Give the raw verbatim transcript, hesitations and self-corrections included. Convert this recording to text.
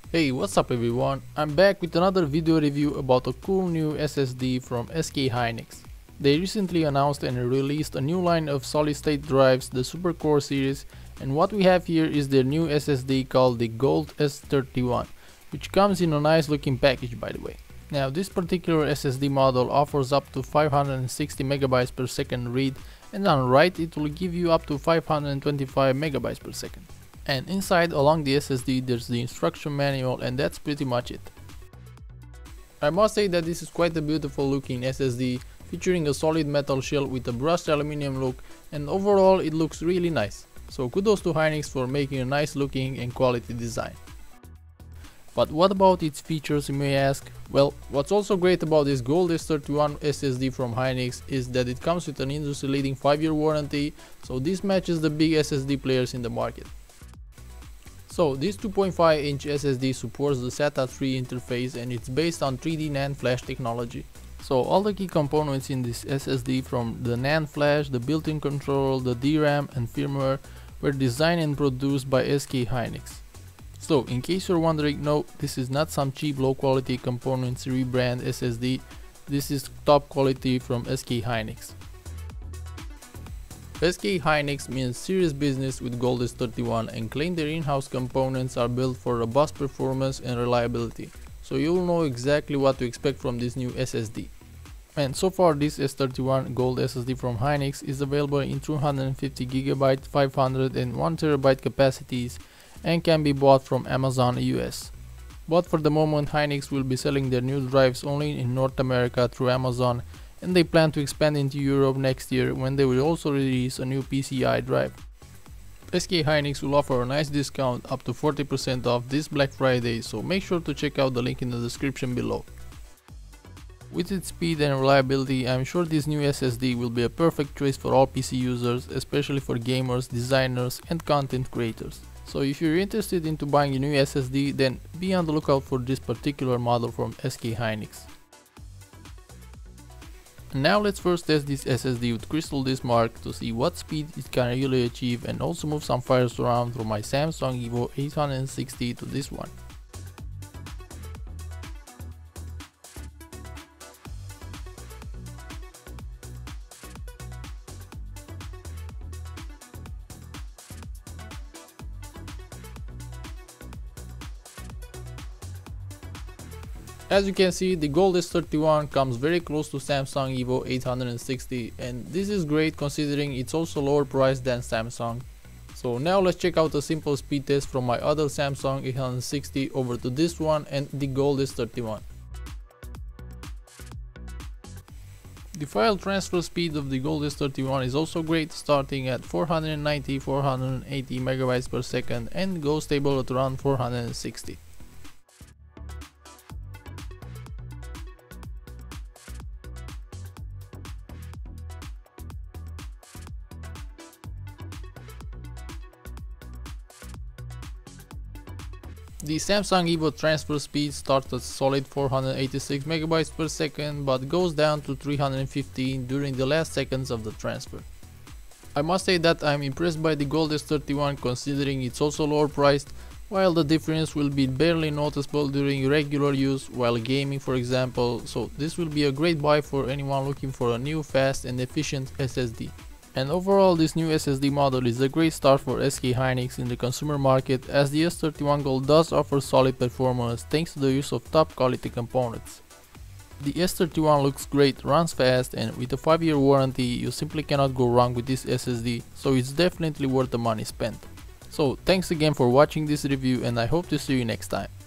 Hey, what's up everyone? I'm back with another video review about a cool new S S D from S K Hynix. They recently announced and released a new line of solid state drives, the Super Core series, and what we have here is their new S S D called the Gold S thirty-one, which comes in a nice looking package by the way. Now this particular S S D model offers up to five hundred sixty megabytes per second read, and on write it will give you up to five hundred twenty-five megabytes per second. And inside along the S S D there's the instruction manual, and that's pretty much it. I must say that this is quite a beautiful looking S S D, featuring a solid metal shell with a brushed aluminum look, and overall it looks really nice. So kudos to Hynix for making a nice looking and quality design. But what about its features, you may ask? Well, what's also great about this Gold S thirty-one S S D from Hynix is that it comes with an industry leading five year warranty, so this matches the big S S D players in the market. So this two point five inch S S D supports the SATA three interface, and it's based on three D NAND flash technology. So all the key components in this S S D, from the NAND flash, the built-in control, the D RAM and firmware, were designed and produced by S K Hynix. So in case you're wondering, no, this is not some cheap low quality components rebrand S S D, this is top quality from S K Hynix. S K Hynix means serious business with Gold S thirty-one and claim their in-house components are built for robust performance and reliability, so you'll know exactly what to expect from this new S S D. And so far this S thirty-one Gold S S D from Hynix is available in two hundred fifty gigabyte, five hundred and one terabyte capacities, and can be bought from Amazon U S. But for the moment Hynix will be selling their new drives only in North America through Amazon, and they plan to expand into Europe next year when they will also release a new P C I drive. S K Hynix will offer a nice discount up to forty percent off this Black Friday, so make sure to check out the link in the description below. With its speed and reliability, I'm sure this new S S D will be a perfect choice for all P C users, especially for gamers, designers and content creators. So if you're interested into buying a new S S D, then be on the lookout for this particular model from S K Hynix. Now let's first test this S S D with Crystal Disk Mark to see what speed it can really achieve, and also move some files around from my Samsung Evo eight sixty to this one. As you can see, the Gold S thirty-one comes very close to Samsung Evo eight sixty, and this is great considering it's also lower priced than Samsung. So now let's check out a simple speed test from my other Samsung eight sixty over to this one and the Gold S thirty-one. The file transfer speed of the Gold S thirty-one is also great, starting at four hundred ninety to four hundred eighty megabytes per second and goes stable at around four hundred sixty. The Samsung Evo transfer speed starts at solid four hundred eighty-six megabytes per second, but goes down to three hundred fifteen during the last seconds of the transfer. I must say that I'm impressed by the Gold S thirty-one considering it's also lower priced, while the difference will be barely noticeable during regular use while gaming, for example, so this will be a great buy for anyone looking for a new, fast and efficient S S D. And overall this new S S D model is a great start for S K Hynix in the consumer market, as the S thirty-one Gold does offer solid performance thanks to the use of top quality components. The S thirty-one looks great, runs fast, and with a five year warranty you simply cannot go wrong with this S S D, so it's definitely worth the money spent. So thanks again for watching this review, and I hope to see you next time.